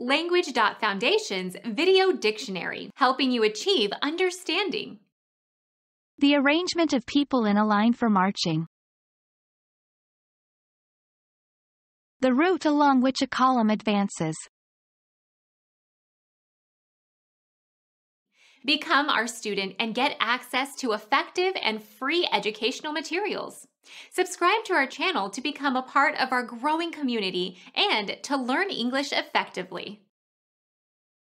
Language.Foundation's Video Dictionary, helping you achieve understanding. The arrangement of people in a line for marching. The route along which a column advances. Become our student and get access to effective and free educational materials. Subscribe to our channel to become a part of our growing community and to learn English effectively.